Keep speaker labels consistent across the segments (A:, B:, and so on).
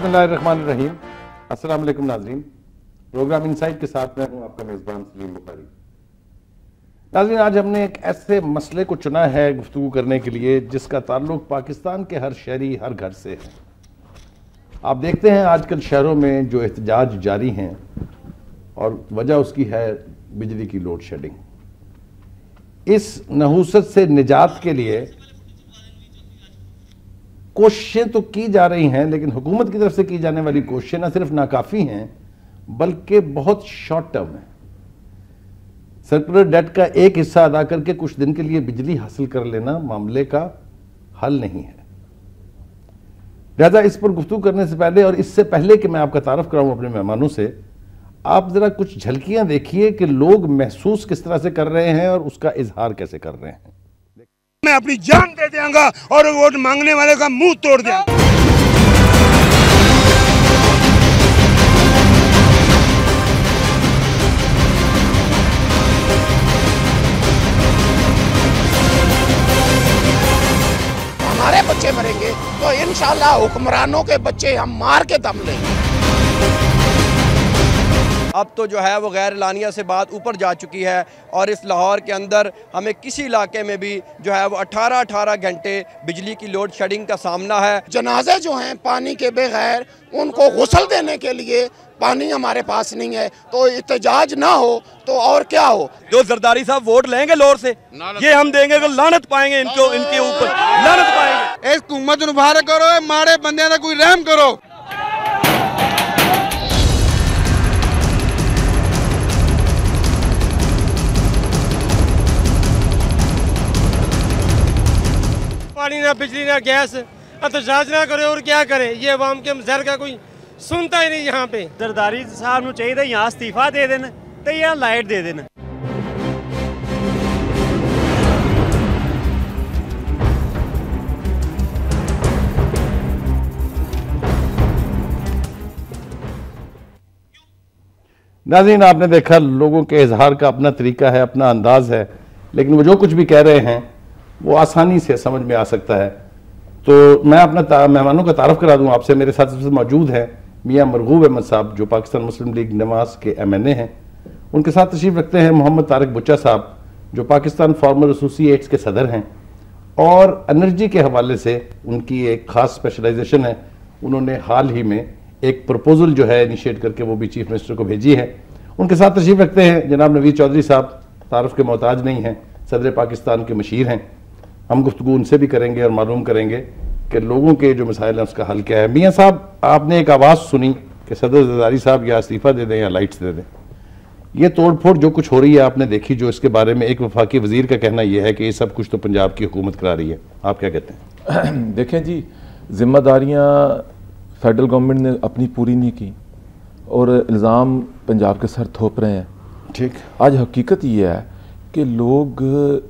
A: बिस्मिल्लाहिर्रहमानिर्रहीम। अस्सलाम वालेकुम नाज़रीन। प्रोग्राम इनसाइट के साथ मैं हूं आपका मेज़बान सलीम बुखारी। नाज़रीन, आज हमने एक ऐसे मसले को चुना है गुफ्तगू करने के लिए जिसका ताल्लुक पाकिस्तान के हर शहरी हर घर से है। आप देखते हैं आजकल शहरों में जो एहतजाज जारी हैं और वजह उसकी है बिजली की लोड शेडिंग। इस नहूसत से निजात के लिए कोशिशें तो की जा रही हैं, लेकिन हुकूमत की तरफ से की जाने वाली कोशिशें न सिर्फ नाकाफ़ी हैं बल्कि बहुत शॉर्ट टर्म है। सर्कुलर डेट का एक हिस्सा अदा करके कुछ दिन के लिए बिजली हासिल कर लेना मामले का हल नहीं है। लिहाजा इस पर गुफ्तगू करने से पहले और इससे पहले कि मैं आपका तारफ़ कराऊं अपने मेहमानों से, आप ज़रा कुछ झलकियां देखिए कि लोग महसूस किस तरह से कर रहे हैं और उसका इजहार कैसे कर रहे हैं।
B: मैं अपनी जान दे दूंगा और वोट मांगने वाले का मुंह तोड़ दूंगा।
C: हमारे बच्चे मरेंगे तो इंशाल्लाह हुक्मरानों के बच्चे हम मार के दम लेंगे।
D: अब तो जो है वो गैर लानिया से बात ऊपर जा चुकी है और इस लाहौर के अंदर हमें किसी इलाके में भी जो है वो 18-18 घंटे बिजली की लोड शेडिंग का सामना है।
C: जनाजे जो हैं पानी के बगैर, उनको गुस्ल देने के लिए पानी हमारे पास नहीं है, तो एहतजाज ना हो तो और क्या हो।
D: जो जरदारी साहब वोट लेंगे लोर से, ये हम देंगे तो लानत पाएंगे इनको, इनके ऊपर लानत पाएंगे।
B: इस हुकूमत नूं बाहर करो, माड़े बंदे दा कोई रहम करो।
E: पानी ना बिजली ना गैस, एहतजाज ना करे और क्या करे। ये अवाम के मसले का कोई सुनता ही नहीं। यहाँ पे
F: जरदारी साहब नूं चाहिए यहाँ इस्तीफा दे देना तो यहाँ लाइट दे देना।
A: नाज़रीन, आपने देखा लोगों के इजहार का अपना तरीका है, अपना अंदाज है, लेकिन वो जो कुछ भी कह रहे हैं वो आसानी से समझ में आ सकता है। तो मैं अपना मेहमानों का तारफ़ करा दूं आपसे। मेरे साथ सबसे मौजूद हैं मियाँ मरगूब अहमद साहब, जो पाकिस्तान मुस्लिम लीग नवाज के MNA हैं। उनके साथ तशरीफ़ रखते हैं मोहम्मद तारिक बुच्चा साहब, जो पाकिस्तान फार्मर एसोसिएट्स के सदर हैं और एनर्जी के हवाले से उनकी एक ख़ास स्पेशलाइजेशन है। उन्होंने हाल ही में एक प्रपोजल जो है इनिशिएट करके वो भी चीफ मिनिस्टर को भेजी है। उनके साथ तशरीफ़ रखते हैं जनाब नवीद चौधरी साहब, तारुफ के मोहताज नहीं हैं, सदर पाकिस्तान के मशीर हैं। हम गुफ्तगू उनसे भी करेंगे और मालूम करेंगे कि लोगों के जो मसाइल हैं उसका हल क्या है। मियाँ साहब, आपने एक आवाज़ सुनी कि सदर जरदारी साहब या इस्तीफ़ा दे दें या लाइट्स दे दें। ये तोड़ फोड़ जो कुछ हो रही है आपने देखी, जो इसके बारे में एक वफाकी वज़ीर का कहना यह है कि ये सब कुछ तो पंजाब की हुकूमत करा रही है। आप क्या कहते हैं?
G: देखें जी, जिम्मेदारियाँ फेडरल गवर्नमेंट ने अपनी पूरी नहीं की और इल्ज़ाम पंजाब के सर थोप रहे हैं। ठीक, आज हकीकत ये है कि लोग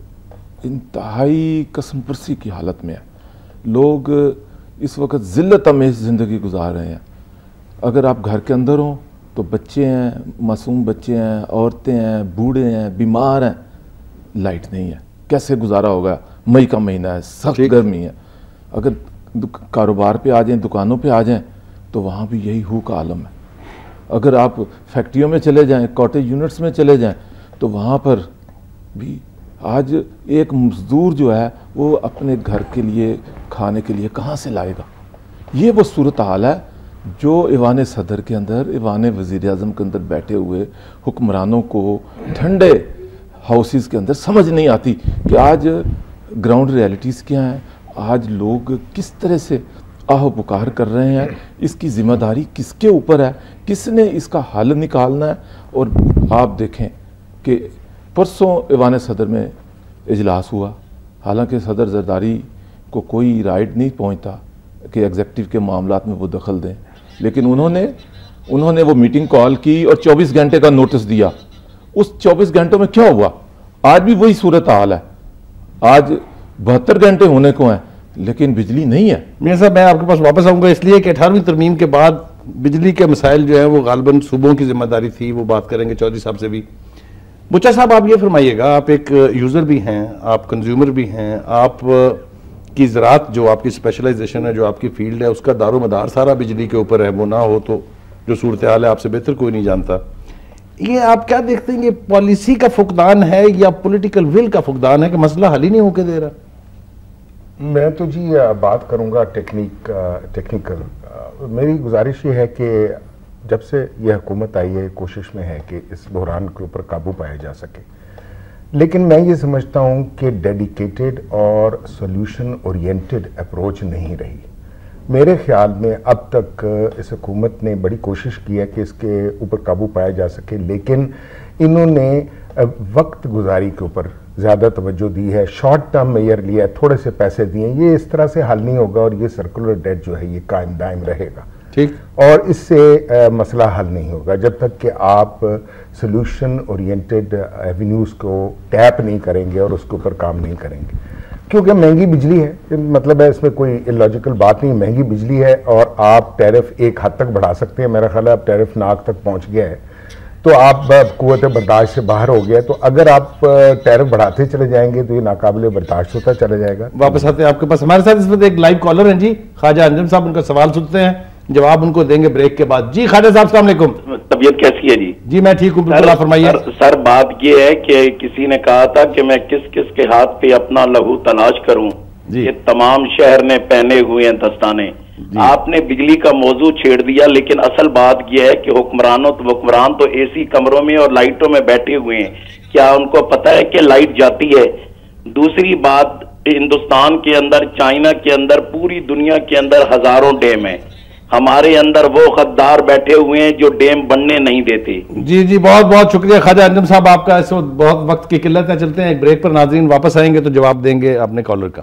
G: इंतहाई कसमपरसी की हालत में है। लोग इस वक्त ज़िल्लत अमेज़ ज़िंदगी गुजार रहे हैं। अगर आप घर के अंदर हों तो बच्चे हैं, मासूम बच्चे हैं, औरतें हैं, बूढ़े हैं, बीमार हैं, लाइट नहीं है। कैसे गुजारा होगा? मई का महीना है, सख्त गर्मी है। अगर कारोबार पे आ जाएं, दुकानों पे आ जाएं तो वहाँ भी यही हू का आलम है। अगर आप फैक्ट्रियों में चले जाएं, कॉटेज यूनिट्स में चले जाएं तो वहाँ पर भी आज एक मजदूर जो है वो अपने घर के लिए खाने के लिए कहाँ से लाएगा? ये वो सूरत हाल है जो ईवान सदर के अंदर, ईवान वज़ीर आज़म के अंदर बैठे हुए हुक्मरानों को ठंडे हाउसेस के अंदर समझ नहीं आती कि आज ग्राउंड रियलिटीज़ क्या हैं, आज लोग किस तरह से आह पुकार कर रहे हैं, इसकी ज़िम्मेदारी किसके ऊपर है, किसने इसका हल निकालना है। और आप देखें कि परसों ईवान सदर में इजलास हुआ, हालांकि सदर जरदारी को कोई राइट नहीं पहुंचता कि एग्जेक्टिव के मामलात में वो दखल दें, लेकिन उन्होंने वो मीटिंग कॉल की और 24 घंटे का नोटिस दिया। उस 24 घंटों में क्या हुआ? आज भी वही सूरत हाल है। आज 72 घंटे होने को हैं लेकिन बिजली नहीं है।
A: मियां साहब, मैं आपके पास वापस आऊँगा इसलिए कि 18वीं तरमीम के बाद बिजली के मसाइल जो है वो गालबन सूबों की जिम्मेदारी थी। वो बात करेंगे चौधरी साहब से भी। बुच्चा साहब, आप ये फरमाइएगा, आप एक यूज़र भी हैं, आप कंज्यूमर भी हैं, आप कि ज़राअत जो आपकी स्पेशलाइजेशन है, जो आपकी फील्ड है, उसका दारोमदार सारा बिजली के ऊपर है, वो ना हो तो जो सूरत हाल है आपसे बेहतर कोई नहीं जानता। ये आप क्या देखते हैं, ये पॉलिसी का फुकदान है या पॉलिटिकल विल का फुकदान है कि मसला हल ही नहीं होके दे रहा?
H: मैं तो जी बात करूंगा टेक्निकल। मेरी गुजारिश ये है कि जब से यह हुकूमत आई है, कोशिश में है कि इस बहरान के ऊपर काबू पाया जा सके, लेकिन मैं ये समझता हूँ कि डेडिकेटेड और सोल्यूशन ओरिएंटेड अप्रोच नहीं रही। मेरे ख्याल में अब तक इस हुकूमत ने बड़ी कोशिश की है कि इसके ऊपर काबू पाया जा सके, लेकिन इन्होंने वक्त गुजारी के ऊपर ज़्यादा तवज्जो दी है, शॉर्ट टर्म मेयर लिया है, थोड़े से पैसे दिए। ये इस तरह से हल नहीं होगा और ये सर्कुलर डेट जो है ये कायम दायम रहेगा।
A: ठीक, और
H: इससे मसला हल नहीं होगा जब तक कि आप सोल्यूशन ओरिएंटेड एवेन्यूज़ को टैप नहीं करेंगे और उसके ऊपर काम नहीं करेंगे, क्योंकि महंगी बिजली है। मतलब है इसमें कोई इलॉजिकल बात नहीं, महंगी बिजली है और आप टैरिफ एक हद तक बढ़ा सकते हैं। मेरा ख्याल है अब टैरिफ नाक तक पहुंच गया है, तो आप कुव्वत बर्दाश्त से बाहर हो गया। तो अगर आप टैरिफ बढ़ाते चले जाएंगे तो ये नाकाबिले बर्दाश्त होता चला जाएगा।
A: वापस आते हैं आपके पास, हमारे साथ इस वक्त एक लाइव कॉलर हैं जी, ख्वाजा अंजुम साहब। उनका सवाल सुनते हैं, जवाब उनको देंगे ब्रेक के बाद। जी ख्वाजा साहब, अस्सलाम वालेकुम।
I: तबीयत कैसी है जी?
A: जी मैं ठीक हूँ, बिल्कुल आप फरमाइए।
I: सर बात ये है कि किसी ने कहा था कि मैं किस किस के हाथ पे अपना लहू तलाश करूं, ये तमाम शहर ने पहने हुए हैं दस्ताने। आपने बिजली का मौजू छेड़ दिया, लेकिन असल बात यह है कि हुक्मरान तो एसी कमरों में और लाइटों में बैठे हुए हैं। क्या उनको पता है कि लाइट जाती है? दूसरी बात, हिंदुस्तान के अंदर, चाइना के अंदर, पूरी दुनिया के अंदर हजारों डैम है। हमारे अंदर वो गद्दार बैठे हुए हैं जो डैम बनने नहीं देते।
A: जी जी, बहुत बहुत शुक्रिया ख्वाजा अंजुम साहब आपका। इस वक्त बहुत वक्त की किल्लत है, चलते हैं एक ब्रेक पर। नाज़रीन वापस आएंगे तो जवाब देंगे अपने कॉलर का।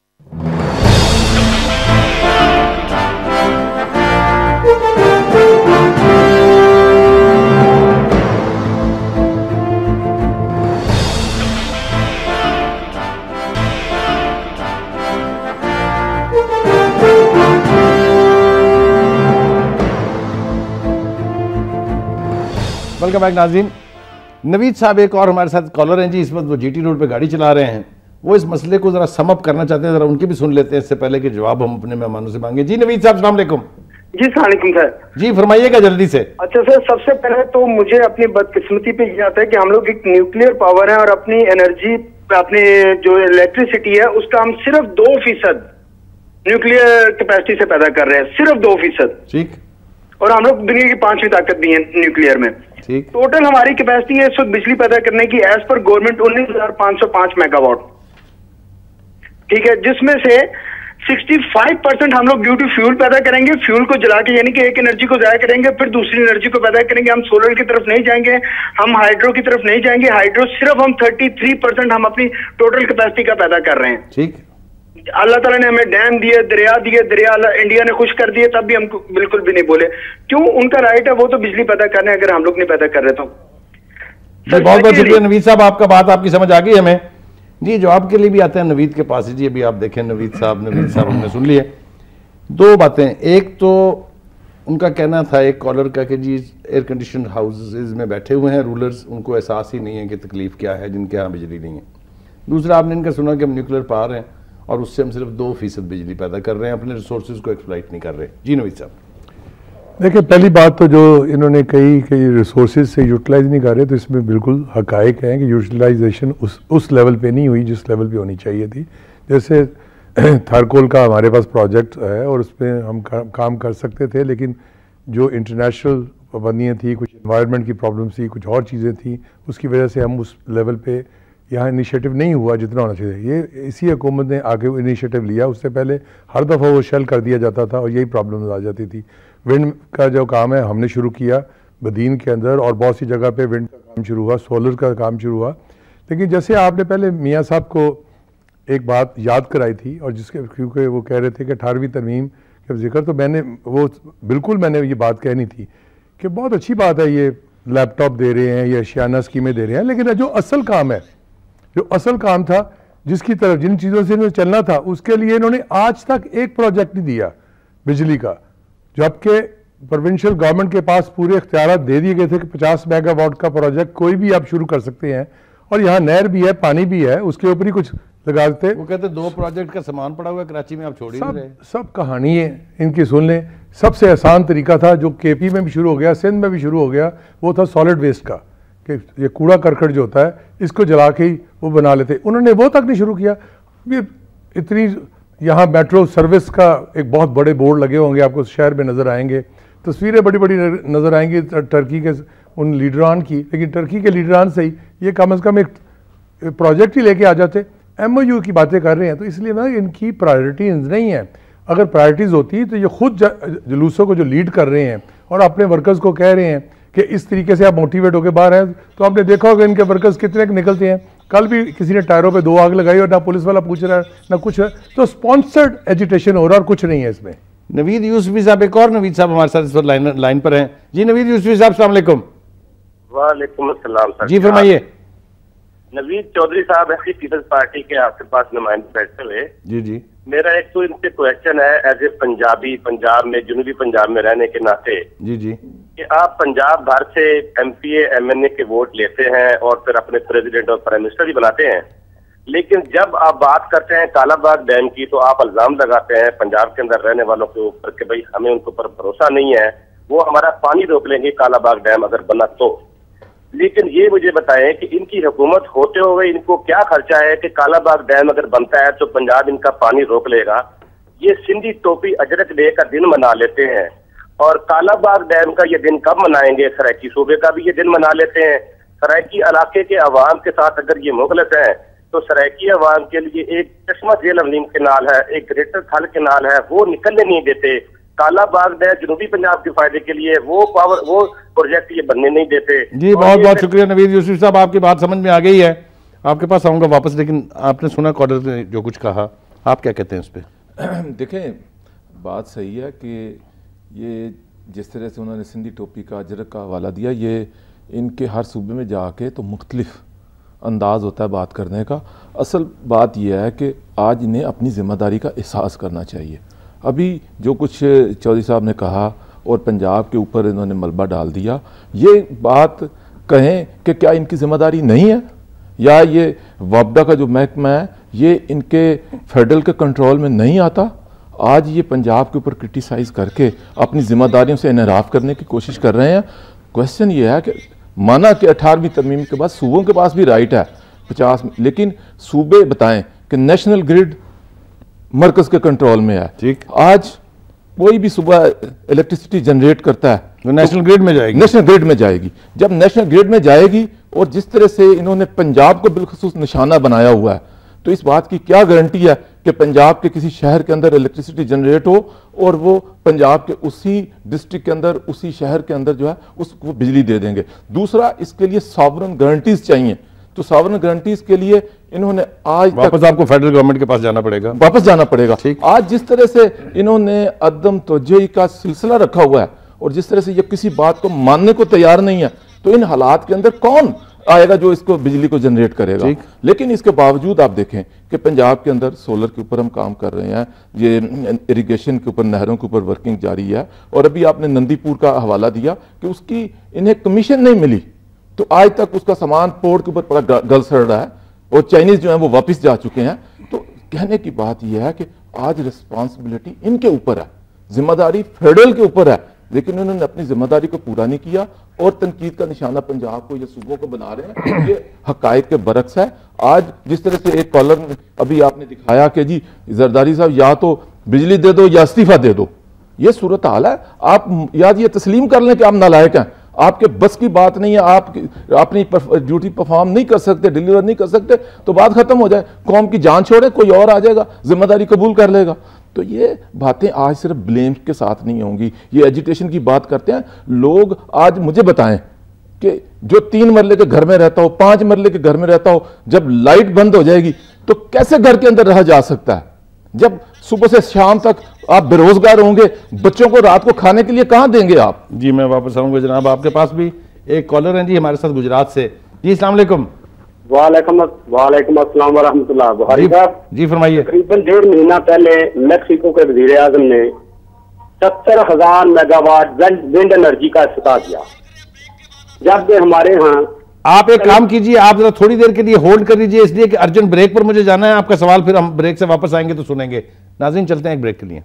A: वेलकम बैक नाज़रीन। नवीद साहब एक और हमारे साथ कॉलर हैं जी, इस वक्त वो जीटी रोड पे गाड़ी चला रहे हैं। वो इस मसले को जरा सम अप करना चाहते हैं, जरा उनकी भी सुन लेते हैं इससे पहले कि जवाब हम अपने मेहमानों से मांगे। जी नवीद साहब, अस्सलाम वालेकुम।
J: जी अस्सलाम वालेकुम सर।
A: जी फरमाइएगा जल्दी से।
J: अच्छा सर, सबसे पहले तो मुझे अपनी बदकिस्मती पे ये आता है कि हम लोग एक न्यूक्लियर पावर है और अपनी एनर्जी, अपनी जो इलेक्ट्रिसिटी है उसका हम सिर्फ 2% न्यूक्लियर कैपेसिटी से पैदा कर रहे हैं, सिर्फ 2%।
A: ठीक।
J: और हम लोग दुनिया की 5वीं ताकत भी है न्यूक्लियर में।
A: ठीक।
J: टोटल हमारी कैपेसिटी है इस वक्त बिजली पैदा करने की एज पर गवर्नमेंट 19,505 मेगावाट। ठीक है, जिसमें से 65% हम लोग ड्यू टू फ्यूल पैदा करेंगे, फ्यूल को जला के यानी कि एक एनर्जी को जाया करेंगे, फिर दूसरी एनर्जी को पैदा करेंगे। हम सोलर की तरफ नहीं जाएंगे, हम हाइड्रो की तरफ नहीं जाएंगे। हाइड्रो सिर्फ हम 33% हम अपनी टोटल कैपेसिटी का पैदा कर रहे हैं।
A: ठीक।
J: अल्लाह ताला ने हमें डैम दिए, दरिया दिए, दरिया इंडिया ने खुश कर दिए, तब भी हमको बिल्कुल भी नहीं बोले। क्यों? उनका राइट है, वो तो बिजली पैदा करने, अगर हम लोग नहीं पैदा कर रहे तो।
A: बहुत बहुत शुक्रिया नवीद साहब, आपका बात आपकी समझ आ गई हमें। जी जवाब के लिए भी आते हैं नवीद के पास। जी अभी आप देखें नवीद साहब हमने सुन लिए। दो बातें, एक तो उनका कहना था एक कॉलर का कि जी एयर कंडीशन हाउसेज में बैठे हुए हैं रूलर्स, उनको एहसास ही नहीं है कि तकलीफ क्या है जिनके यहाँ बिजली नहीं है। दूसरा आपने इनका सुना कि हम न्यूक्लियर पावर हैं और उससे हम सिर्फ 2% बिजली पैदा कर रहे हैं, अपने रिसोर्सेज को एक्सप्लॉइट नहीं कर रहे। जी नवीद साहब।
K: देखिए पहली बात तो जो इन्होंने कई रिसोर्सेज से यूटिलाइज नहीं कर रहे, तो इसमें बिल्कुल हकायक हैं कि यूटिलाइजेशन उस लेवल पे नहीं हुई जिस लेवल पे होनी चाहिए थी। जैसे थारकोल का हमारे पास प्रोजेक्ट है और उस पर हम काम कर सकते थे, लेकिन जो इंटरनेशनल पाबंदियाँ थी, कुछ इन्वायरमेंट की प्रॉब्लम्स थी, कुछ और चीज़ें थी, उसकी वजह से हम उस लेवल पे यहाँ इनिशिएटिव नहीं हुआ जितना होना चाहिए। ये इसी हुकूमत ने आगे इनिशिएटिव लिया। उससे पहले हर दफ़ा वो शेल कर दिया जाता था और यही प्रॉब्लम्स आ जाती थी। विंड का जो काम है हमने शुरू किया बदीन के अंदर और बहुत सी जगह पे विंड का काम शुरू हुआ, सोलर का काम शुरू हुआ। लेकिन जैसे आपने पहले मियाँ साहब को एक बात याद कराई थी और जिसके क्योंकि वो कह रहे थे कि 18वीं तरमीम का जिक्र, तो मैंने ये बात कहनी थी कि बहुत अच्छी बात है, ये लैपटॉप दे रहे हैं, ये अशियाना स्कीमें दे रहे हैं, लेकिन जो असल काम है, जो असल काम था, जिसकी तरफ जिन चीज़ों से इन्होंने चलना था, उसके लिए इन्होंने आज तक एक प्रोजेक्ट नहीं दिया बिजली का, जबकि प्रोविंशियल गवर्नमेंट के पास पूरे इख्तियार दे दिए गए थे कि 50 मेगावाट का प्रोजेक्ट कोई भी आप शुरू कर सकते हैं और यहाँ नहर भी है, पानी भी है, उसके ऊपर ही कुछ लगा देते।
A: वो कहते 2 प्रोजेक्ट का सामान पड़ा हुआ है कराची में, आप छोड़ ही नहीं रहे।
K: सब कहानी है इनकी, सुन लें। सबसे आसान तरीका था जो केपी में भी शुरू हो गया, सिंध में भी शुरू हो गया, वो था सॉलिड वेस्ट का, कि ये कूड़ा करकट जो होता है इसको जला के ही वो बना लेते। उन्होंने वो तक नहीं शुरू किया। ये इतनी, यहाँ मेट्रो सर्विस का एक बहुत बड़े बोर्ड लगे होंगे, आपको शहर में नज़र आएंगे, तस्वीरें बड़ी बड़ी नज़र आएंगी टर्की के उन लीडरान की, लेकिन टर्की के लीडरान से ही ये कम से कम एक प्रोजेक्ट ही लेके आ जाते। MOU की बातें कर रहे हैं, तो इसलिए ना इनकी प्रायोरिटीज नहीं है। अगर प्रायोरिटीज़ होती तो ये खुद जुलूसों को जो लीड कर रहे हैं और अपने वर्कर्स को कह रहे हैं कि इस तरीके से आप मोटिवेट होकर बाहर हैं, तो आपने देखा होगा इनके वर्कर्स कितने निकलते हैं। कल भी किसी ने टायरों पे 2 आग लगाई और ना पुलिस वाला पूछ रहा है ना कुछ है। तो स्पॉन्सर्ड एजुटेशन हो रहा है और कुछ नहीं है इसमें।
A: नवीद यूसुफी साहब, एक और नवीद साहब हमारे साथ इस वक्त लाइन पर हैं। जी नवीद यूसुफी साहब, अस्सलाम वालेकुम।
L: वालेकुम अस्सलाम सर।
A: जी फरमाइए।
L: नवीद चौधरी साहब ऐसी पीपल्स पार्टी के आपके पास नुमाइंदे बैठे हुए।
A: जी जी।
L: मेरा एक तो इनसे क्वेश्चन है एज ए पंजाबी, पंजाब में, जनूबी पंजाब में रहने के नाते,
A: जी जी,
L: कि आप पंजाब भर से MPA MNA के वोट लेते हैं और फिर अपने प्रेसिडेंट और प्राइम मिनिस्टर भी बनाते हैं, लेकिन जब आप बात करते हैं कालाबाग डैम की तो आप इल्जाम लगाते हैं पंजाब के अंदर रहने वालों के ऊपर कि भाई हमें उनके ऊपर भरोसा नहीं है, वो हमारा पानी रोक लेंगे कालाबाग डैम अगर बना तो। लेकिन ये मुझे बताएं कि इनकी हुकूमत होते हुए इनको क्या खर्चा है कि कालाबाग डैम अगर बनता है तो पंजाब इनका पानी रोक लेगा। ये सिंधी टोपी अजरक डे का दिन मना लेते हैं और कालाबाग डैम का ये दिन कब मनाएंगे? सराइकी सूबे का भी ये दिन मना लेते हैं। सराइकी इलाके के अवाम के साथ अगर ये मुखलिस है तो सराइकी अवाम के लिए एक चश्मा जेल अमलीम केनाल है, एक ग्रेटर थल केनाल है, वो निकलने नहीं देते। कालाबाग डैम जनूबी पंजाब के फायदे के लिए वो प्रोजेक्ट ये बनने नहीं देते।
A: जी बहुत बहुत शुक्रिया नवीद यूसुफ साहब, आपकी बात समझ में आ गई है। आपके पास आऊंगा वापस, लेकिन आपने सुना कॉर्डर ने जो कुछ कहा, आप क्या कहते हैं उस पर?
G: देखें, बात सही है कि ये जिस तरह से उन्होंने सिंधी टोपी का अजरक का हवाला दिया, ये इनके हर सूबे में जाके तो मुख्तलिफ अंदाज होता है बात करने का। असल बात यह है कि आज इन्हें अपनी ज़िम्मेदारी का एहसास करना चाहिए। अभी जो कुछ चौधरी साहब ने कहा और पंजाब के ऊपर इन्होंने मलबा डाल दिया, ये बात कहें कि क्या इनकी ज़िम्मेदारी नहीं है, या ये वापडा का जो महकमा है ये इनके फेडरल के कंट्रोल में नहीं आता? आज ये पंजाब के ऊपर क्रिटिसाइज़ करके अपनी ज़िम्मेदारियों से इनहराफ करने की कोशिश कर रहे हैं। क्वेश्चन ये है कि माना कि 18वीं तरमीम के बाद सूबों के पास भी राइट है 50 में, लेकिन सूबे बताएं कि नेशनल ग्रिड मरकज के कंट्रोल में है।
A: ठीक,
G: आज कोई भी सुबह इलेक्ट्रिसिटी जनरेट करता है
A: तो नेशनल ग्रिड में जाएगी,
G: नेशनल ग्रिड में जाएगी। जब नेशनल ग्रिड में जाएगी और जिस तरह से इन्होंने पंजाब को बिलखुसूस निशाना बनाया हुआ है, तो इस बात की क्या गारंटी है कि पंजाब के किसी शहर के अंदर इलेक्ट्रिसिटी जनरेट हो और वो पंजाब के उसी डिस्ट्रिक्ट के अंदर, उसी शहर के अंदर जो है उसको बिजली दे देंगे। दूसरा, इसके लिए सॉवरन गारंटीज चाहिए। तो सॉवरन गारंटीज के लिए इन्होंने आज
A: वापस आपको फेडरल गवर्नमेंट के पास जाना पड़ेगा,
G: वापस जाना पड़ेगा। आज जिस तरह से इन्होंने अदम तवज्जुही का सिलसिला रखा हुआ है और जिस तरह से ये किसी बात को मानने को तैयार नहीं है, तो इन हालात के अंदर कौन आएगा जो इसको बिजली को जनरेट करेगा? लेकिन इसके बावजूद आप देखें कि पंजाब के अंदर सोलर के ऊपर हम काम कर रहे हैं, ये इरिगेशन के ऊपर, नहरों के ऊपर वर्किंग जारी है। और अभी आपने नंदीपुर का हवाला दिया कि उसकी इन्हें कमीशन नहीं मिली, तो आज तक उसका सामान पोर्ट के ऊपर पड़ा गल सड़ रहा है और चाइनीज जो है वो वापस जा चुके हैं। तो कहने की बात यह है कि आज रिस्पॉन्सिबिलिटी इनके ऊपर है, जिम्मेदारी फेडरल के ऊपर है, लेकिन उन्होंने अपनी जिम्मेदारी को पूरा नहीं किया और तनकीद का निशाना पंजाब को या सूबों को बना रहे हैं। ये हकायक के बरक्स है। आज जिस तरह से एक कॉलर अभी आपने दिखाया कि जी जरदारी साहब या तो बिजली दे दो या इस्तीफा दे दो, ये सूरत हाल है। आप या ये तस्लीम कर लें कि आप नालायक हैं, आपके बस की बात नहीं है, आप अपनी ड्यूटी परफॉर्म नहीं कर सकते, डिलीवर नहीं कर सकते, तो बात खत्म हो जाए, कौम की जान छोड़े, कोई और आ जाएगा, जिम्मेदारी कबूल कर लेगा। तो ये बातें आज सिर्फ ब्लेम के साथ नहीं होंगी। ये एजुटेशन की बात करते हैं लोग। आज मुझे बताएं कि जो 3 मरले के घर में रहता हो, 5 मरले के घर में रहता हो, जब लाइट बंद हो जाएगी तो कैसे घर के अंदर रहा जा सकता है? जब सुबह से शाम तक आप बेरोजगार होंगे, बच्चों को रात को खाने के लिए कहां देंगे आप?
A: जी मैं वापस आऊंगा जनाब। आपके पास भी एक कॉलर है जी हमारे साथ गुजरात से। जी अस्सलाम वालेकुम।
M: वालेकुम अस्सलाम व रहमतुल्लाह। बुहारी साहब
A: जी फरमाइए।
M: तकरीबन 1.5 महीना पहले मैक्सिको के वजीर आजम ने 70,000 मेगावाट विंड एनर्जी का इफ्तिताह किया। जब हमारे यहाँ
A: आप एक काम कीजिए, आप जरा थोड़ी देर के लिए होल्ड कर लीजिए, इसलिए कि अर्जेंट ब्रेक पर मुझे जाना है। आपका सवाल फिर हम ब्रेक से वापस आएंगे तो सुनेंगे। नाज़रीन चलते हैं एक ब्रेक के लिए।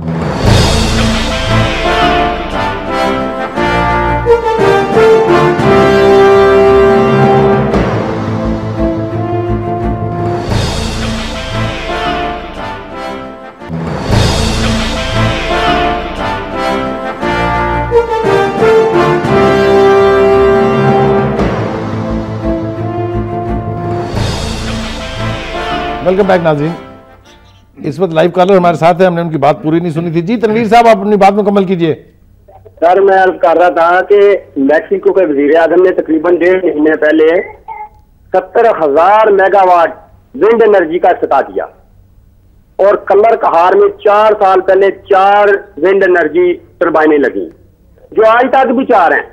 A: वेलकम बैक नाज़रीन। इस वक्त लाइव कॉलर हमारे साथ है, हमने उनकी बात पूरी नहीं सुनी थी। जी तनवीर साहब, आप अपनी बात मुकम्मल कीजिए।
M: सर मैं अर्ज कर रहा था कि मैक्सिको के वजीर आजम ने तकरीबन 1.5 महीने पहले 70,000 मेगावाट विंड एनर्जी का इफ्तिताह किया और कलर कहार में 4 साल पहले 4 विंड एनर्जी टर्बाइनें लगी जो आज तक भी 4 हैं।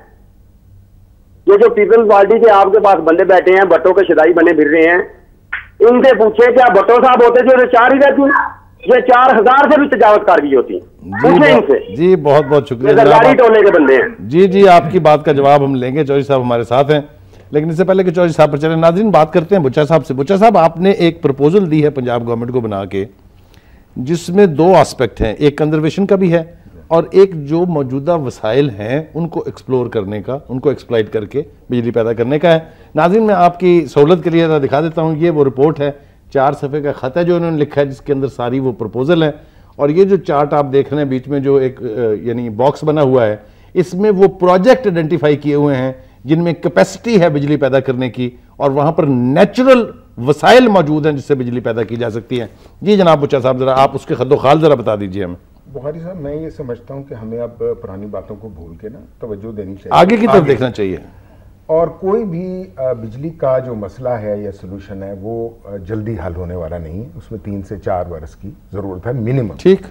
M: ये जो पीपल्स पार्टी के आपके पास बंदे बैठे हैं, भट्टो के शिदाई बने फिर रहे हैं, इनसे पूछे क्या भट्टो साहब होते जो 4 ही रहती हैं, ये 4,000 से भी तजावत कर दी होती पूछे इनसे।
A: जी बहुत बहुत शुक्रिया,
M: सरकारी टोले के बंदे हैं।
A: जी जी आपकी बात का जवाब हम लेंगे, चौधरी साहब हमारे साथ हैं। लेकिन इससे पहले कि चौधरी साहब पर चले, नाज़रीन बात करते हैं बुच्चा साहब से। बुच्चा साहब, आपने एक प्रपोजल दी है पंजाब गवर्नमेंट को बना के, जिसमें 2 एस्पेक्ट हैं, एक कंजर्वेशन का भी है और एक जो मौजूदा वसाइल हैं उनको एक्सप्लोर करने का, उनको एक्सप्लॉइट करके बिजली पैदा करने का है। नाज़रीन मैं आपकी सहूलत के लिए दिखा देता हूँ, ये वो रिपोर्ट है, 4 सफ़े का ख़त है जो उन्होंने लिखा है, जिसके अंदर सारी वो प्रपोजल है। और ये जो चार्ट आप देख रहे हैं बीच में जो एक यानी बॉक्स बना हुआ है, इसमें वो प्रोजेक्ट आइडेंटिफाई किए हुए हैं जिनमें कैपेसिटी है बिजली पैदा करने की और वहाँ पर नेचुरल वसाइल मौजूद हैं जिससे बिजली पैदा की जा सकती है। जी जनाब बुच्चा साहब, ज़रा आप उसके खद्दो-खाल ज़रा बता दीजिए हमें।
H: बुखारी साहब, मैं ये समझता हूँ कि हमें अब पुरानी बातों को भूल के ना तवज्जो देनी चाहिए,
A: आगे की तरफ देखना चाहिए।
H: और कोई भी बिजली का जो मसला है या सोल्यूशन है वो जल्दी हल होने वाला नहीं है, उसमें 3 से 4 वर्ष की ज़रूरत है मिनिमम।
A: ठीक।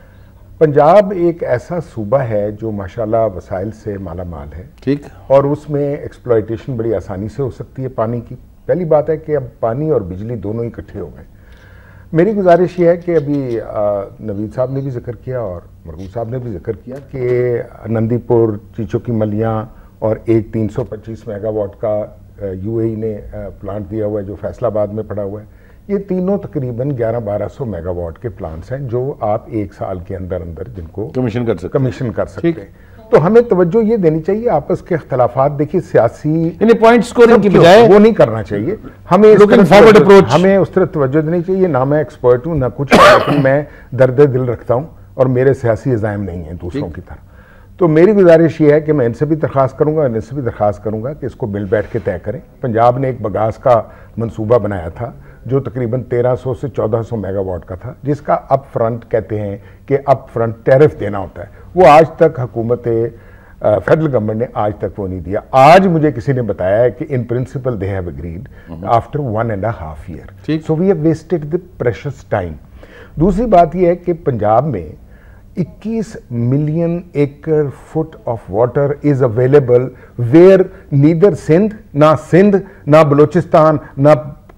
H: पंजाब एक ऐसा सूबा है जो माशाल्लाह वसाइल से माला माल है, ठीक, और उसमें एक्सप्लॉयटेशन बड़ी आसानी से हो सकती है पानी की। पहली बात है कि अब पानी और बिजली दोनों इकट्ठे हो गए। मेरी गुजारिश ये है कि अभी नवीद साहब ने भी जिक्र किया और मरगूब साहब ने भी जिक्र किया कि नंदीपुर, चीचो की मलियाँ और एक 325 मेगावाट का यूएई ने प्लांट दिया हुआ है जो फैसलाबाद में पड़ा हुआ है, ये तीनों तकरीबन 1100-1200 मेगावाट के प्लांट्स हैं जो आप 1 साल के अंदर अंदर जिनको कमीशन कर सकते हैं। तो हमें तवज्जो ये देनी चाहिए, आपस के इख्तलाफात देखिए सियासी
A: पॉइंट स्कोरिंग की बजाय
H: वो नहीं करना चाहिए, हमें हमें उस तरह तवज्जो देनी चाहिए। ना मैं एक्सपर्ट हूँ ना कुछ, लेकिन मैं दर्द दिल रखता हूँ और मेरे सियासी इज़ाइम नहीं है दूसरों की तरह। तो मेरी गुजारिश ये है कि मैं इनसे भी दरख्वास्त करूँगा और इनसे भी दरख्वास्त करूँगा कि इसको मिल बैठ के तय करें। पंजाब ने एक बगास का मंसूबा बनाया था जो तकरीबन 1300 से 1400 मेगावाट का था, जिसका अप फ्रंट कहते हैं कि अप फ्रंट टैरिफ देना होता है। वो आज तक हुकूमत फेडरल गवर्नमेंट ने आज तक वो नहीं दिया। आज मुझे किसी ने बताया है कि in principle they have agreed after 1.5 year, so we have wasted the precious time. दूसरी बात यह है कि पंजाब में 21 million acre foot of water is available where neither Sindh ना बलोचिस्तान ना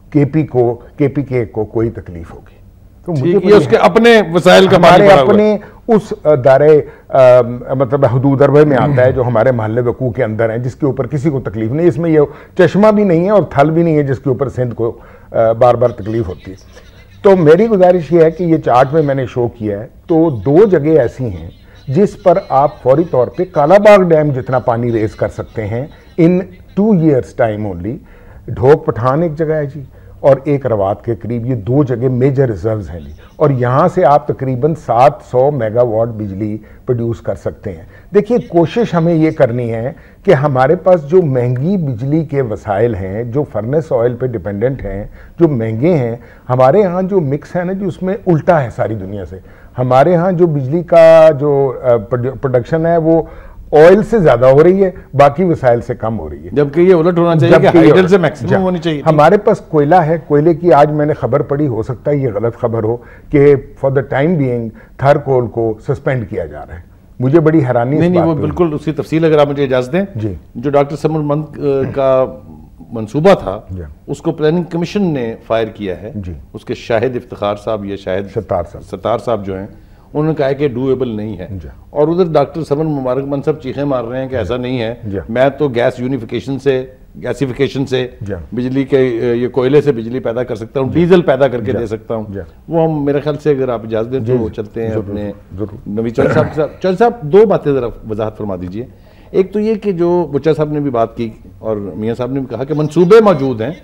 H: केपीके को कोई तकलीफ होगी। तो मुझे उसके अपने वसाइल का हमारे अपने उस दायरे मतलब हदूद अरबे में आता है जो हमारे महल्ले वकू के अंदर है, जिसके ऊपर किसी को तकलीफ नहीं। इसमें ये चश्मा भी नहीं है और थल भी नहीं है जिसके ऊपर सिंध को बार बार तकलीफ होती है। तो मेरी गुजारिश ये है कि ये चार्ट में मैंने शो किया है, तो 2 जगह ऐसी हैं जिस पर आप फौरी तौर पे कालाबाग डैम जितना पानी रेज कर सकते हैं in 2 years time only. Dhok Pathan एक जगह है जी और एक रवात के करीब, ये 2 जगह मेजर रिजर्व्स हैं जी, और यहाँ से आप तकरीबन 700 मेगावाट बिजली प्रोड्यूस कर सकते हैं। देखिए कोशिश हमें ये करनी है कि हमारे पास जो महंगी बिजली के वसाइल हैं, जो फर्नेस ऑयल पे डिपेंडेंट हैं, जो महंगे हैं, हमारे यहाँ जो मिक्स है ना जी उसमें उल्टा है सारी दुनिया से। हमारे यहाँ जो बिजली का जो प्रोडक्शन है वो ऑयल से ज्यादा हो रही है, बाकी वसाइल से कम हो रही है, जबकि ये उलट होना चाहिए कि हाइडल से मैक्सिमम होनी चाहिए। हमारे पास कोयला है, कोयले की आज मैंने खबर पढ़ी, हो सकता है ये गलत खबर हो, कि फॉर द टाइम बीइंग थर कोल को सस्पेंड किया जा रहा है। मुझे बड़ी हैरानी
A: नहीं वो बिल्कुल उसकी तफसील अगर आप मुझे इजाजत दें जी। जो डॉक्टर समर मंद का मंसूबा था उसको प्लानिंग कमीशन ने फायर किया है जी। उसके शाहिद इफ्तिखार साहब या शाहिद सत्तार साहब जो हैं उन्होंने कहा कि डूएबल नहीं है, और उधर डॉक्टर समर मुबारक मंद साहब चीखें मार रहे हैं कि ऐसा नहीं है, मैं तो गैस यूनिफिकेशन से गैसिफिकेशन से बिजली के, ये कोयले से बिजली पैदा कर सकता हूँ, डीजल पैदा करके दे सकता हूँ, वो हम मेरे ख्याल से अगर आप इजाज़त दें तो चलते हैं अपने नवी चौधरी साहब। चौधरी साहब, दो बातें ज़रा वजाहत फरमा दीजिए। एक तो ये कि जो बुच्चा साहब ने भी बात की और मियाँ साहब ने भी कहा कि मंसूबे मौजूद हैं,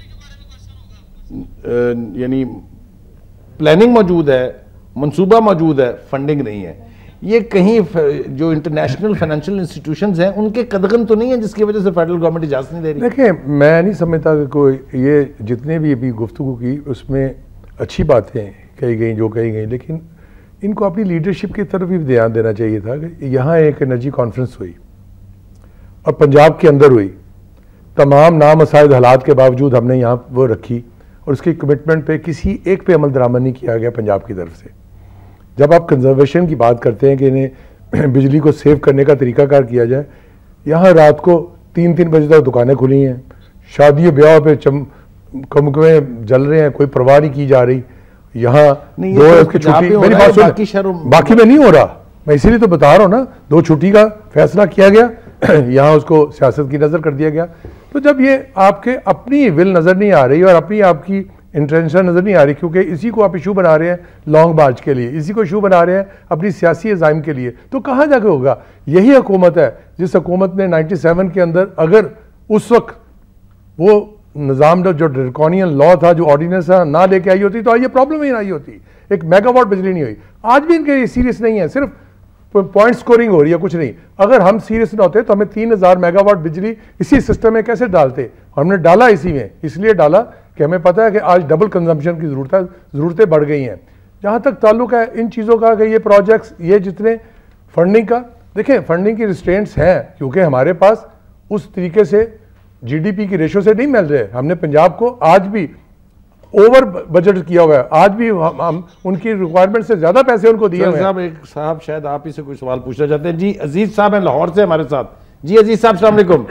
A: यानी प्लानिंग मौजूद है, मंसूबा मौजूद है, फंडिंग नहीं है। ये कहीं जो इंटरनेशनल फाइनेंशियल इंस्टीट्यूशंस हैं उनके कदगन तो नहीं है जिसकी वजह से फेडरल गवर्नमेंट इजाज़त नहीं दे रही?
K: देखिए, मैं नहीं समझता कि कोई ये जितने भी अभी गुफ्तगू की उसमें अच्छी बातें कही गई जो कही गई, लेकिन इनको अपनी लीडरशिप की तरफ भी ध्यान देना चाहिए था कि यहाँ एक एनर्जी कॉन्फ्रेंस हुई और पंजाब के अंदर हुई, तमाम नामसाइद हालात के बावजूद हमने यहाँ वो रखी और उसकी कमिटमेंट पे किसी एक पे अमल दरामद नहीं किया गया पंजाब की तरफ से। जब आप कंजर्वेशन की बात करते हैं कि इन्हें बिजली को सेव करने का तरीकाकार किया जाए, यहाँ रात को 3-3 बजे तक दुकानें खुली हैं, शादी ब्याह पे कमकमे जल रहे हैं, कोई परवाह नहीं की जा रही। यहाँ दो की छुट्टी, मेरी बात सुन, बाकी में नहीं हो रहा, मैं इसीलिए तो बता रहा हूँ ना, 2 छुट्टी का फैसला किया गया, यहाँ उसको सियासत की नज़र कर दिया गया। तो जब ये आपके अपनी विल नज़र नहीं आ रही और अपनी आपकी इंटेंशन नज़र नहीं आ रही, क्योंकि इसी को आप इशू बना रहे हैं लॉन्ग मार्च के लिए, इसी को इशू बना रहे हैं अपनी सियासी अज़ाइम के लिए, तो कहाँ जाके होगा? यही हुकूमत है जिस हुकूमत ने 97 के अंदर अगर उस वक्त वो निज़ाम जो ड्रैकोनियन लॉ था, जो ऑर्डिनेंस ना लेके आई होती तो ये प्रॉब्लम ही ना आई होती, एक मेगावाट बिजली नहीं हुई। आज भी इनके सीरियस नहीं है, सिर्फ पॉइंट स्कोरिंग हो रही है, कुछ नहीं। अगर हम सीरियस ना होते तो हमें 3000 मेगावाट बिजली इसी सिस्टम में कैसे डालते? हमने डाला इसी में, इसलिए डाला कि हमें पता है कि आज डबल कंजम्पशन की ज़रूरतें बढ़ गई हैं। जहाँ तक ताल्लुक है इन चीज़ों का कि ये प्रोजेक्ट्स, ये जितने फंडिंग का, देखें फंडिंग की रिस्ट्रेंट्स हैं क्योंकि हमारे पास उस तरीके से जीडीपी की रेशो से नहीं मिल रहे। हमने पंजाब को आज भी ओवर बजट किया हुआ है, आज भी हम उनकी रिक्वायरमेंट से ज्यादा पैसे उनको दिए हुए हैं।
A: एक साहब शायद आप ही से कोई सवाल पूछना चाहते हैं। जी अजीज साहब हैं लाहौर से हमारे साथ। जी अजीज साहब अस्सलाम वालेकुम।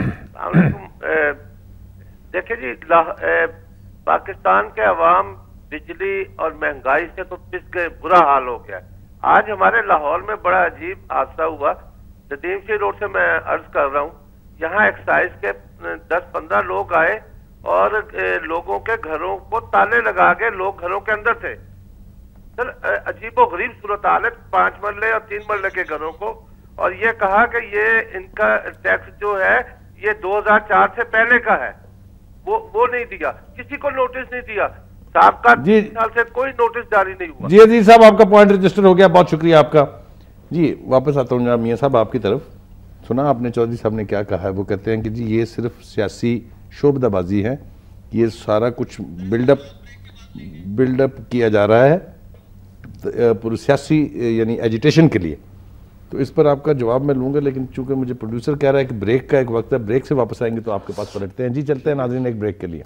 N: देखिए जी, पाकिस्तान के अवाम बिजली और महंगाई से तो पिस गए, बुरा हाल हो गया। आज हमारे लाहौर में बड़ा अजीब हादसा हुआ। नदीम सी रोड से मैं अर्ज कर रहा हूँ, यहाँ एक्साइज के 10-15 लोग आए और लोगों के घरों को ताले लगा के लोग घरों के अंदर थे। सर अजीबो गरीब सूरत हाल है 5 मरले और 3 मरले के घरों को, और ये कहा कि ये इनका टैक्स जो है ये 2004 से पहले का है, वो नहीं दिया, किसी को नोटिस नहीं दिया। साहब का 3 साल से कोई नोटिस जारी नहीं हुआ।
A: जी अजीज साहब आपका पॉइंट रजिस्टर हो गया, बहुत शुक्रिया आपका। जी वापस आता हूँ मियाँ साहब आपकी तरफ। सुना आपने चौधरी साहब ने क्या कहा है? वो कहते हैं कि जी ये सिर्फ सियासी शोबदाबाजी है, ये सारा कुछ बिल्डअप किया जा रहा है पूरी सियासी यानी एजिटेशन के लिए। तो इस पर आपका जवाब मैं लूँगा, लेकिन चूंकि मुझे प्रोड्यूसर कह रहा है कि ब्रेक का एक वक्त है, ब्रेक से वापस आएंगे तो आपके पास पलटते हैं। जी चलते हैं नाज़रीन एक ब्रेक के लिए।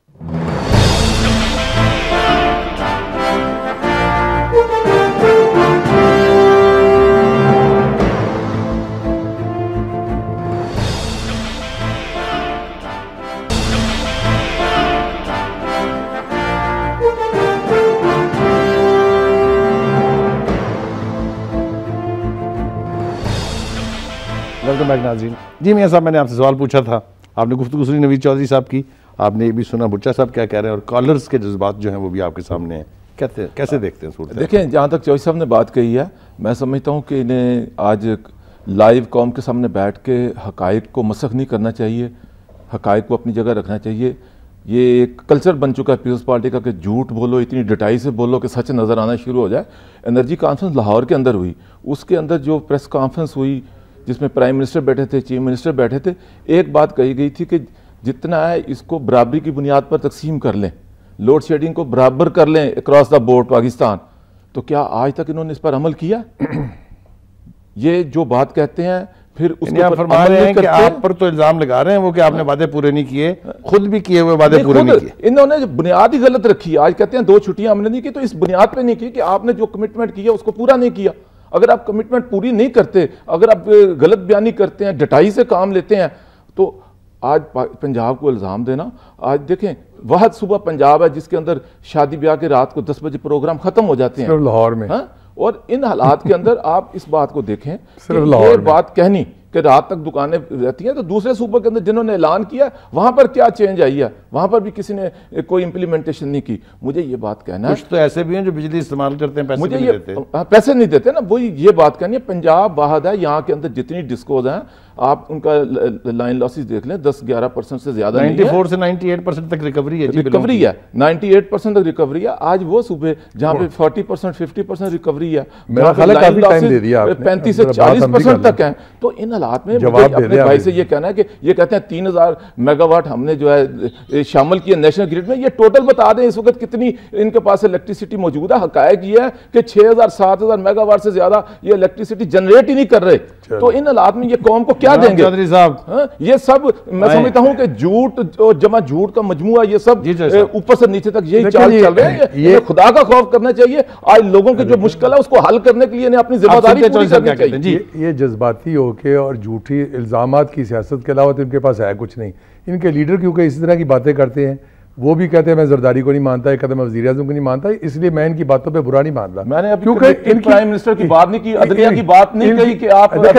A: वेलकम बैक नाज़रीन। जी मियाँ साहब, मैंने आपसे सवाल पूछा था, आपने गुफ्तगू सुनी नवीद चौधरी साहब की, आपने ये भी सुना भुट्टा साहब क्या कह रहे हैं, और कॉलर्स के जज्बात जो हैं वो भी आपके सामने हैं। कैसे देखते हैं सूरत?
G: देखें, जहाँ तक चौधरी साहब ने बात कही है, मैं समझता हूँ कि इन्हें आज लाइव कौम के सामने बैठ के हकायक को मसख नहीं करना चाहिए, हकायक को अपनी जगह रखना चाहिए। ये एक कल्चर बन चुका है पीपल्स पार्टी का कि झूठ बोलो, इतनी डटाई से बोलो कि सच नज़र आना शुरू हो जाए। एनर्जी कॉन्फ्रेंस लाहौर के अंदर हुई, उसके अंदर जो प्रेस कॉन्फ्रेंस हुई जिसमें प्राइम मिनिस्टर बैठे थे, चीफ मिनिस्टर बैठे थे, एक बात कही गई थी कि जितना है इसको बराबरी की बुनियाद पर तकसीम कर लें, लोड शेडिंग को बराबर कर लें अक्रॉस द बोर्ड पाकिस्तान। तो क्या आज तक इन्होंने इस पर अमल किया? ये जो बात कहते हैं फिर उसके ऊपर
A: फरमा रहे हैं कि आप पर तो इल्जाम लगा रहे हैं वो कि आपने वादे पूरे नहीं किए, खुद भी किए हुए वादे पूरे नहीं किए।
G: इन्होंने जो बुनियाद ही गलत रखी। आज कहते हैं 2 छुट्टियां हमने नहीं की, तो इस बुनियाद पे नहीं की कि आपने जो कमिटमेंट किया उसको पूरा नहीं किया। अगर आप कमिटमेंट पूरी नहीं करते, अगर आप गलत बयानी करते हैं, डटाई से काम लेते हैं, तो आज पंजाब को इल्ज़ाम देना, आज देखें वाहद सुबह पंजाब है जिसके अंदर शादी ब्याह के रात को 10 बजे प्रोग्राम खत्म हो जाते हैं
K: लाहौर में।
G: और इन हालात के अंदर आप इस बात को देखें, ये बात कहनी कि रात तक दुकानें रहती हैं, तो दूसरे सूबे के अंदर जिन्होंने ऐलान किया वहां पर क्या चेंज आई है, वहां पर भी किसी ने कोई इंप्लीमेंटेशन नहीं की। मुझे ये बात कहना है,
A: कुछ तो ऐसे भी हैं जो बिजली इस्तेमाल करते हैं, पैसे
G: मुझे
A: नहीं
G: ये
A: देते।
G: पैसे नहीं देते ना, वो ये बात कहनी है। पंजाब वाहद है यहाँ के अंदर जितनी डिस्कोज हैं, आप उनका लाइन लॉसेस देख लें, 10-11% से ज्यादा
A: 94 से 98% तक रिकवरी है,
G: रिकवरी है, 98% तक रिकवरी है। आज वो सूबे जहाँ पे 40% 50% रिकवरी है,
K: मेरा ख्याल है काफी टाइम दे दिया आपने,
G: 35 से 40% तक है। तो इन हालात में मुझे अपने भाई से ये कहना है कि ये कहते हैं 3000 मेगावाट हमने जो है शामिल किया नेशनल ग्रिड में, ये टोटल बता दें इस वक्त कितनी इनके पास इलेक्ट्रिसिटी मौजूद है। हकायक ये है कि 6000-7000 मेगावाट से ज्यादा ये इलेक्ट्रिसिटी जनरेट ही नहीं कर रहे। तो इन हालात में ये कौम को क्या देंगे
A: चौधरी साहब?
G: ये सब मैं समझता हूं कि झूठ और जमा झूठ का मजमुआ, ये सब ऊपर से नीचे तक यही चाल चल रहे हैं। ये खुदा का खौफ करना चाहिए। आज लोगों की जो मुश्किल है उसको हल करने के लिए इन्हें अपनी जिम्मेदारी पूरी करनी चाहिए।
K: ये जज्बाती होके और झूठी इल्जामात की सियासत के अलावा तो इनके पास है कुछ नहीं। इनके लीडर क्योंकि इसी तरह की बातें करते हैं, वो भी कहते हैं मैं जरदारी को नहीं मानता, एक कहते मैं वज़ीर आज़म को नहीं मानता, इसलिए मैं इनकी बातों पे बुरा नहीं मान रहा।
G: मैंने क्योंकि इन प्राइम मिनिस्टर की बात नहीं की, अदलिया की बात नहीं कही कि आप
K: अब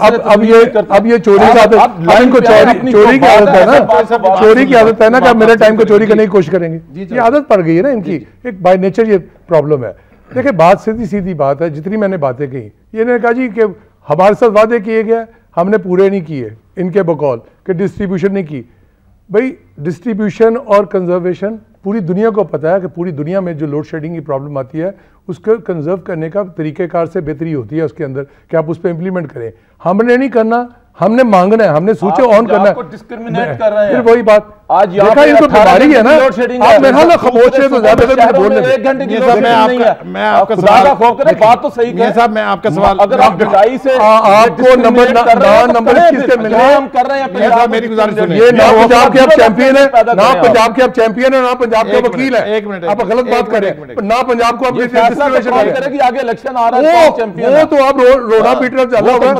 K: ये चोरी की आदत, अब इनको चोरी की आदत है ना, चोरी की आदत है ना कि मेरे टाइम को चोरी करने की कोशिश करेंगे। ये आदत पड़ गई है ना इनकी, एक बाय नेचर ये प्रॉब्लम है। देखिए बात सीधी सीधी बात है, जितनी मैंने बातें कही, ये ने कहा जी कि हमारे साथ वादे किए गए, हमने पूरे नहीं किए, इनके बकौल कि डिस्ट्रीब्यूशन नहीं की। भाई डिस्ट्रीब्यूशन और कंजर्वेशन पूरी दुनिया को पता है कि पूरी दुनिया में जो लोड शेडिंग की प्रॉब्लम आती है उसको कंजर्व करने का तरीक़ेकार से बेहतरी होती है उसके अंदर कि आप उस पर इंप्लीमेंट करें। हमने नहीं करना, हमने मांगना है, हमने सोचे ऑन करना है।
G: डिस्क्रिमिनेट कर रहे हैं।
K: फिर वही बात आज देखा, इनको बीमारी है ना, आप मेरे ख्याल खामोश है तो ज्यादा बोल रहे।
G: 1 घंटे की मैं आपका सवाल का खौफ करें, बात तो सही है
A: साहब। मैं आपका सवाल,
G: अगर आप ढिलाई से
K: आपको नंबर किसके मिल रहे हैं
G: कर रहे हैं,
A: मेरी गुजारिश सुनिए।
K: ये ना पंजाब के आप चैंपियन है, ना पंजाब के आप चैंपियन है, ना पंजाब के वकील है।
A: एक मिनट,
K: आप गलत बात करें, ना पंजाब को अपनी
G: करेगी आगे इलेक्शन आ रहा है,
K: वो तो आप रोना पीटना चल रहा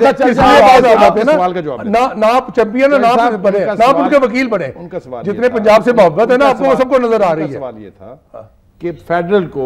K: होगा ना, आप चैंपियन है ना बने, ना आप उनके वकील बने।
A: उनका सवाल
K: जितने पंजाब से मोहब्बत है ना आपको सबको नजर आ रही है।
A: सवाल ये था कि फेडरल को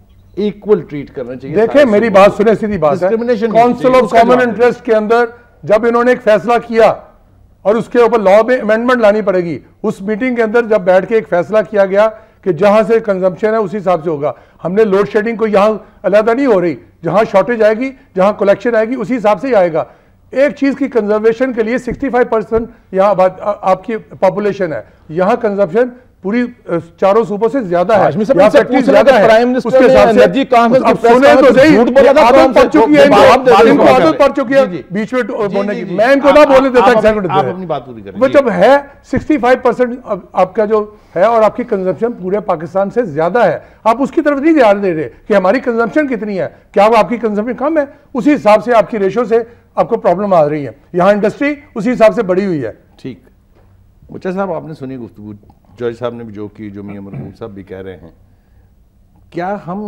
A: इक्वल ट्रीट करना चाहिए।
K: देखें मेरी बात सुने, सीधी बात है, काउंसिल ऑफ कॉमन इंटरेस्ट के अंदर जब इन्होंने एक फैसला किया और उसके ऊपर लॉ में अमेंडमेंट लानी पड़ेगी, उस मीटिंग के अंदर जब बैठ के एक फैसला किया गया कि जहां से कंजम्पशन है उसी हिसाब से होगा। हमने लोड शेडिंग को यहां अलहदा नहीं हो रही, जहां शॉर्टेज आएगी, जहां कलेक्शन आएगी उसी हिसाब से ही आएगा। एक चीज की कंजर्वेशन के लिए 65% यहाँ आपकी पॉपुलेशन है, यहाँ कंजम्पशन पूरी चारों सूबों से ज्यादा है, ज्यादा है।
G: प्राइम मिनिस्टर
K: उसके साथ से सुने तो सही, आदत पड़ चुकी है, इनको आदत पड़ चुकी है बीच में बोलने की। मैं इनको ना बोलने देता,
A: आप अपनी बात पूरी करें।
K: वो जब है 65% आपका जो है और आपकी कंजम्पशन पूरे पाकिस्तान से ज्यादा है, आप उसकी तरफ नहीं ध्यान दे रहे कि हमारी कंजम्पशन कितनी है, क्या आपकी कंजम्पशन कम है, उसी हिसाब से आपकी रेशो से आपको प्रॉब्लम आ रही है। यहाँ इंडस्ट्री उसी हिसाब से बढ़ी हुई है।
A: ठीक, मुझे साहब आपने सुनी गुफ्तगू, जज साहब ने भी जो की, जो मियां मरहूम साहब भी कह रहे हैं, क्या हम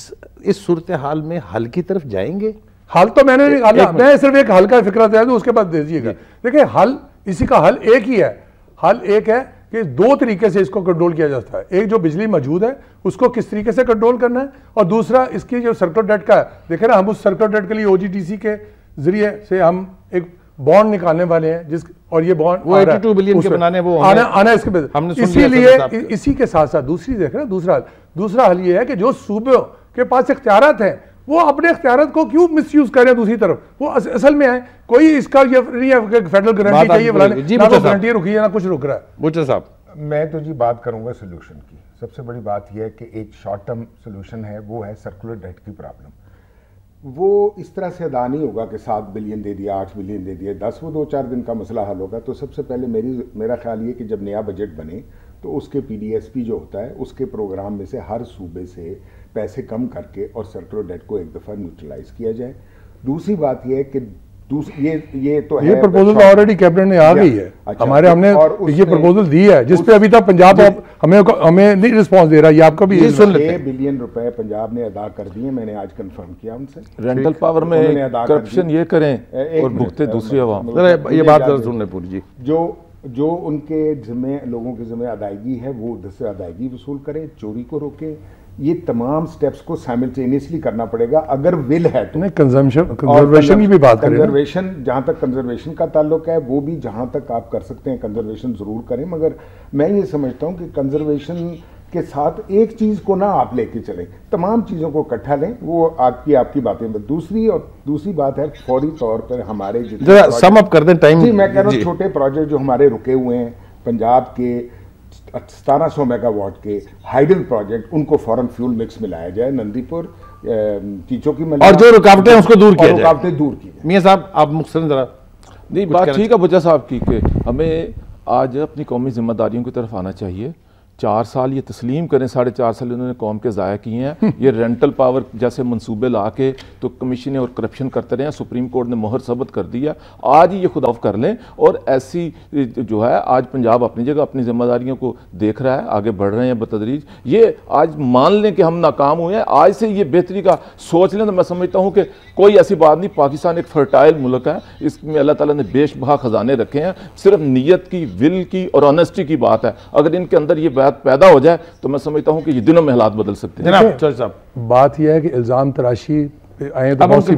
A: इस सूरत हाल में हल की तरफ जाएंगे?
K: हल तो मैं सिर्फ एक हल का फिक्र दे दूं, उसके बाद दे दीजिएगा। देखिए हल, इसी का हल एक ही है। हल एक है कि 2 तरीके से इसको कंट्रोल किया जाता है। एक जो बिजली मौजूद है उसको किस तरीके से कंट्रोल करना है, और दूसरा इसकी जो सर्कुलर डेट का है। देखे ना, हम उस सर्कुलर डेट के लिए OGTC के जरिए से हम एक बॉन्ड निकालने वाले हैं, जिस और ये बॉन्ड
A: वो 82 बिलियन के बनाने वो
K: आना इसके बाद। इसीलिए इसी के साथ साथ दूसरी देख रहे हैं, दूसरा हल ये है कि जो सूबे के पास इख्तियारात हैं वो अपने इख्तियारात को क्यों मिसयूज कर रहे हैं दूसरी तरफ, वो असल में है कोई इसका ये नहीं है फेडरल गारंटी चाहिए, ना गारंटी रुकी है ना कुछ रुक रहा है।
A: बुच्चा साहब,
H: मैं तो जी बात करूंगा सोल्यूशन की। सबसे बड़ी बात यह है कि एक शॉर्ट टर्म सोल्यूशन है, वो है सर्कुलर डेट की प्रॉब्लम। वो इस तरह से अदा नहीं होगा कि 7 बिलियन दे दिया, 8 बिलियन दे दिया, 10 वो 2-4 दिन का मसला हल होगा। तो सबसे पहले मेरा ख्याल ये कि जब नया बजट बने तो उसके PDSP जो होता है उसके प्रोग्राम में से हर सूबे से पैसे कम करके और सर्कुलर डेट को एक दफ़ा न्यूट्रलाइज किया जाए। दूसरी बात यह है कि ये तो है,
K: प्रपोजल ऑलरेडी कैबिनेट ने आ गई है।
H: अच्छा,
K: हमने ये प्रपोजल दी है जिस पे अभी तक पंजाब हमें नहीं रिस्पांस दे रहा। ये आपका भी
H: 6 बिलियन रुपए पंजाब ने अदा कर दिए, मैंने आज कंफर्म किया उनसे।
G: रेंटल पावर में करप्शन ये करें और भुगते दूसरी आवाम।
A: ये बात सुन ले पूरी जी,
H: जो उनके जिम्मे लोगों के जिम्मे अदायगी है वो उधर से अदायगी वसूल करें, चोरी को रोकें। ये तमाम स्टेप्स को साइमल्टेनियसली करना पड़ेगा अगर विल है तो।
K: नहीं, कंजर्वेशन की भी बात करें।
H: कंजर्वेशन, जहाँ तक कंजर्वेशन का ताल्लुक है वो भी जहाँ तक आप कर सकते हैं कंजर्वेशन ज़रूर करें, मगर मैं ये समझता हूँ कि कंजर्वेशन के साथ एक चीज़ को ना आप लेके चलें, तमाम चीज़ों को इकट्ठा लें, वो आपकी बातें। दूसरी बात है फौरी तौर पर हमारे
A: सम अप कर दें टाइम।
H: जी, मैं कह रहा हूँ छोटे प्रोजेक्ट जो हमारे रुके हुए हैं, पंजाब के 1700 मेगावाट के हाइडल प्रोजेक्ट, उनको फॉरेन फ्यूल मिक्स में लाया जाए, नंदीपुर टीचों की
A: और जो रुकावटें उसको दूर किया जाए।
H: रुकावटें दूर की जाए।
A: मियां साहब आप मुख्तसर जरा।
G: नहीं, बात ठीक है बुच्चा साहब की कि हमें आज अपनी कौमी जिम्मेदारियों की तरफ आना चाहिए। 4 साल ये तस्लीम करें, 4.5 साल इन्होंने कौम के ज़ाया किए हैं। ये रेंटल पावर जैसे मंसूबे ला के तो कमीशन और करप्शन करते रहे हैं, सुप्रीम कोर्ट ने मोहर सबत कर दिया। आज ये खुदाफ कर लें और ऐसी जो है आज पंजाब अपनी जगह अपनी जिम्मेदारियों को देख रहा है, आगे बढ़ रहे हैं बतदरीज। ये आज मान लें कि हम नाकाम हुए हैं, आज से ये बेहतरी का सोच लें तो मैं समझता हूँ कि कोई ऐसी बात नहीं। पाकिस्तान एक फर्टाइल मुल्क है, इसमें अल्लाह ताला ने बेशबहा खजाने रखे हैं, सिर्फ नीयत की, विल की और ऑनेस्टी की बात है। अगर इनके अंदर ये बात पैदा हो जाए तो मैं समझता हूं कि ये दिनों में हालात बदल सकते हैं।
K: जनाब साहब, बात यह है कि इल्जाम तराशी आए तो बहुत सी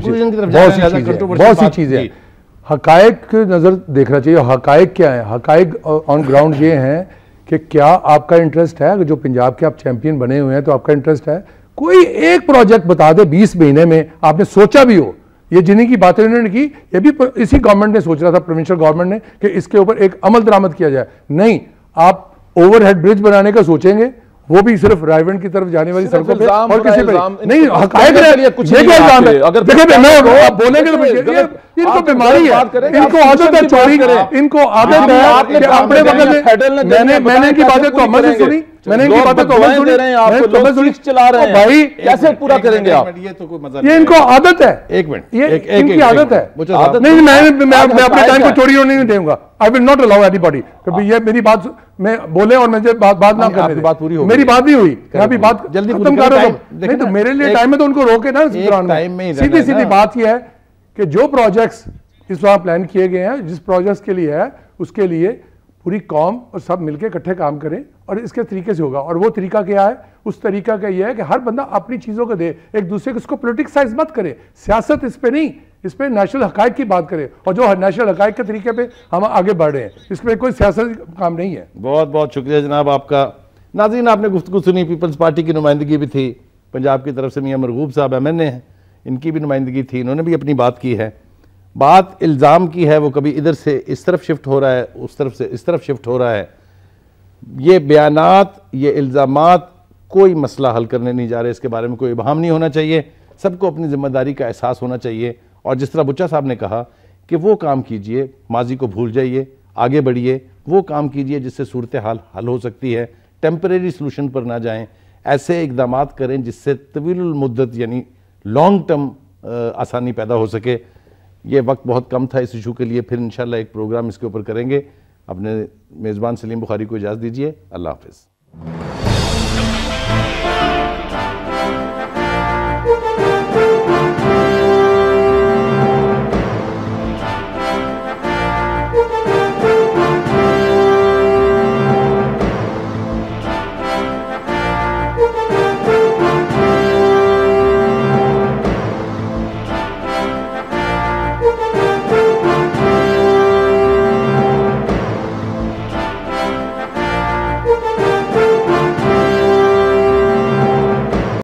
K: चीजें, हकायक की नजर देखना चाहिए। हकायक क्या है? हकायक ऑन ग्राउंड ये हैं कि क्या आपका इंटरेस्ट है, जो पंजाब के आप चैंपियन बने हुए हैं तो आपका इंटरेस्ट है, कोई एक प्रोजेक्ट बता दे 20 महीने में आपने सोचा भी हो। ये जिन्हीं की बातें उन्होंने की, ये भी इसी गवर्नमेंट ने सोच रहा था, प्रोविंशियल गवर्नमेंट ने, कि इसके ऊपर एक अमल दरामद किया जाए। नहीं, आप ओवरहेड ब्रिज बनाने का सोचेंगे, वो भी सिर्फ रायगंज की तरफ जाने वाली सड़कों पे, और किसी पे नहीं। हकायक है, कुछ नहीं इल्जाम है। अगर देखिए आप बोलेंगे तो इनको बीमारी है, इनको आदत है चोरी, इनको आदत है कि अपने वक्त मैंने की बातें तो अमल नहीं सुनी, मैंने इनकी बातें तो अमल सुनी, चला रहे हैं भाई, कैसे पूरा करेंगे आप? ये तो कोई मजा, ये इनको आदत है। एक मिनट, ये इनकी आदत है। नहीं, मैं अपने टाइम को चोरी होने नहीं दूंगा। I will not allow anybody, क्योंकि ये मेरी बात मैं बोले और मुझे बात ना करने, बात पूरी हो, मेरी बात नहीं हुई, मैं अभी बात जल्दी खत्म कर रहा हूं। नहीं तो मेरे लिए टाइम है तो उनको रोके ना। सीधी सीधी बात यह है कि जो प्रोजेक्ट्स इस बार प्लान किए गए हैं, जिस प्रोजेक्ट्स के लिए है, उसके लिए पूरी कौम और सब मिलकर इकट्ठे काम करें और इसके तरीके से होगा। और वो तरीका क्या है? उस तरीका का यह है कि हर बंदा अपनी चीज़ों को दे, एक दूसरे को इसको पॉलिटिक्साइज मत करे, सियासत इस पे नहीं, इस पे नेशनल हकायक की बात करें, और जो नेशनल हकायक के तरीके पे हम आगे बढ़ रहे हैं, इसमें कोई सियासत काम नहीं है।
A: बहुत बहुत शुक्रिया जनाब आपका। नाज़रीन, आपने गुफ्तगू सुनी, पीपल्स पार्टी की नुमाइंदगी भी थी पंजाब की तरफ से, मियाँ मरगूब साहब MNA हैं, इनकी भी नुमाइंदगी थी, इन्होंने भी अपनी बात की है। बात इल्ज़ाम की है, वो कभी इधर से इस तरफ शिफ्ट हो रहा है, उस तरफ से इस तरफ शिफ्ट हो रहा है। ये बयानात, ये इल्ज़ामात कोई मसला हल करने नहीं जा रहे, इसके बारे में कोई इबहाम नहीं होना चाहिए। सबको अपनी जिम्मेदारी का एहसास होना चाहिए, और जिस तरह बुच्चा साहब ने कहा कि वो काम कीजिए, माजी को भूल जाइए, आगे बढ़िए, वो काम कीजिए जिससे सूरत हाल हल हो सकती है। टेम्परेरी सोल्यूशन पर ना जाएं, ऐसे इकदाम करें जिससे तवीलुल मुद्दत यानी लॉन्ग टर्म आसानी पैदा हो सके। ये वक्त बहुत कम था इस इशू के लिए, फिर इंशाल्लाह एक प्रोग्राम इसके ऊपर करेंगे। अपने मेज़बान सलीम बुखारी को इजाज़त दीजिए। अल्लाह हाफ़िज़।